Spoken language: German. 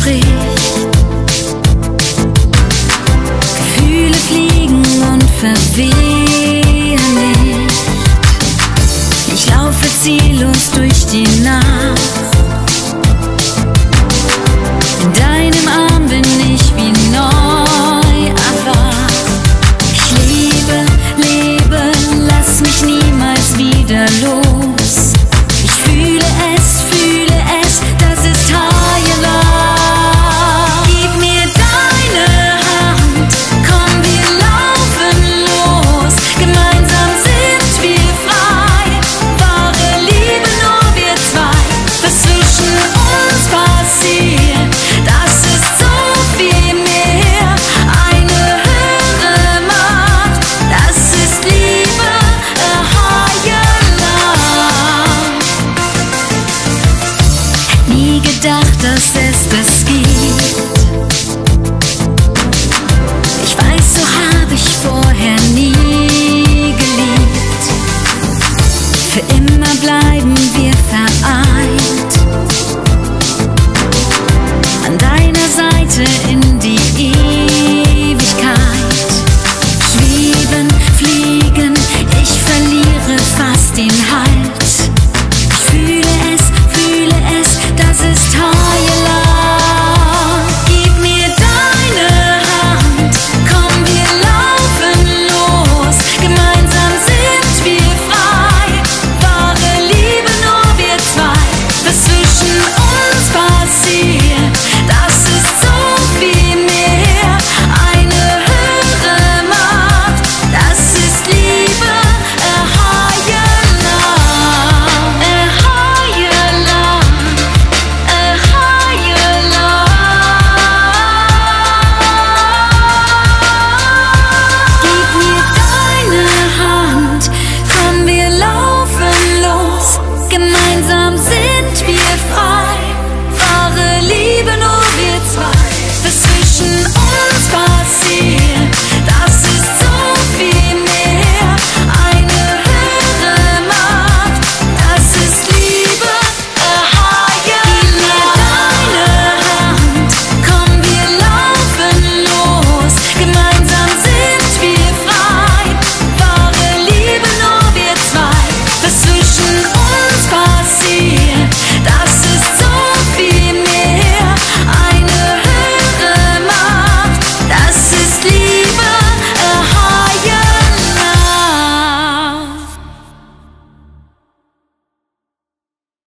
bricht. Gefühle fliegen und verwehen nicht. Ich laufe ziellos durch die Nacht. In deinem Arm bin ich wie neu erwacht. Ich lebe, lass mich niemals wieder los. Ich fühle es, das ist Higher Love. Gib mir deine Hand, komm, wir laufen los. Gemeinsam sind wir frei, wahre Liebe nur wir zwei. Was zwischen uns passiert, das ist so viel mehr. Eine höhere Macht, das ist Liebe, a higher love. Nie gedacht, dass es das